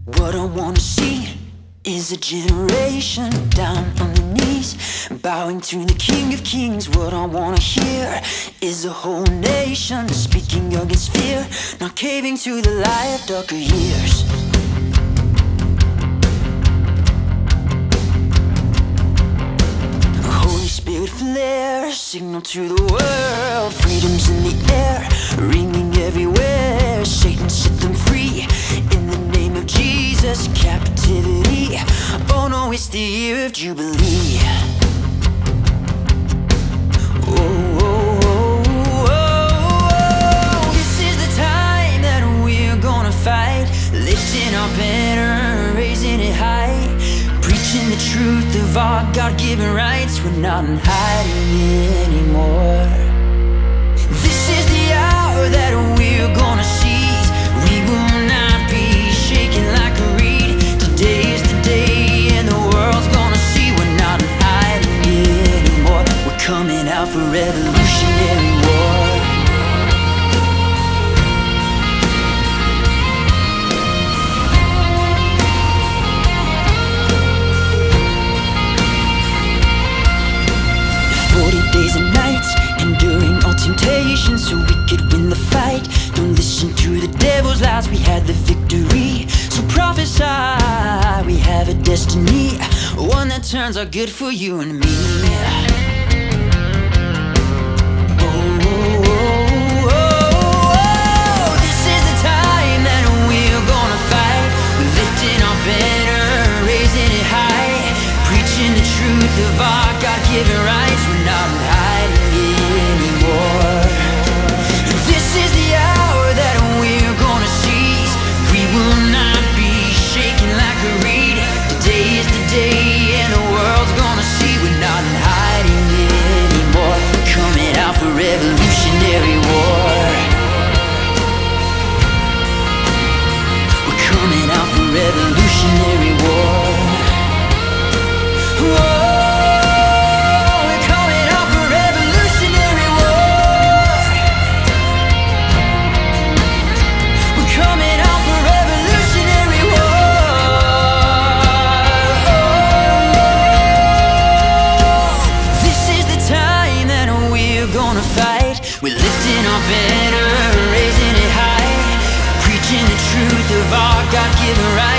What I wanna see is a generation down on their knees, bowing to the King of Kings. What I wanna hear is a whole nation speaking against fear, not caving to the lie of darker years. A Holy Spirit flare, signal to the world, freedom's in the air, ringing everywhere. Satan, set them free in the name of Jesus. Captivity, oh no, it's the year of Jubilee. Oh, oh, oh, oh, oh. This is the time that we're gonna fight, lifting our banner, raising it high, preaching the truth of our God-given rights. We're not in hiding anymore. This is the hour that we're gonna seize. We will not be shaken like a reed. Today is the day, and the world's gonna see we're not hiding anymore. We're coming out for revolutionary war. Days and nights, enduring all temptations, so we could win the fight. Don't listen to the devil's lies, we had the victory. So prophesy, we have a destiny, one that turns out good for you and me. Oh, oh, oh, oh, oh. This is the time that we're gonna fight, lifting our banner, raising it high, preaching the truth of our God-given rights. We're not hiding anymore. This is the hour that we're gonna seize. We will not be shaken like a reed. Today is the day, and the world's gonna see we're not hiding anymore. We're coming out for revolutionary war. We're coming out for revolutionary war. Whoa. We're lifting our banner, raising it high, preaching the truth of our God-given rights.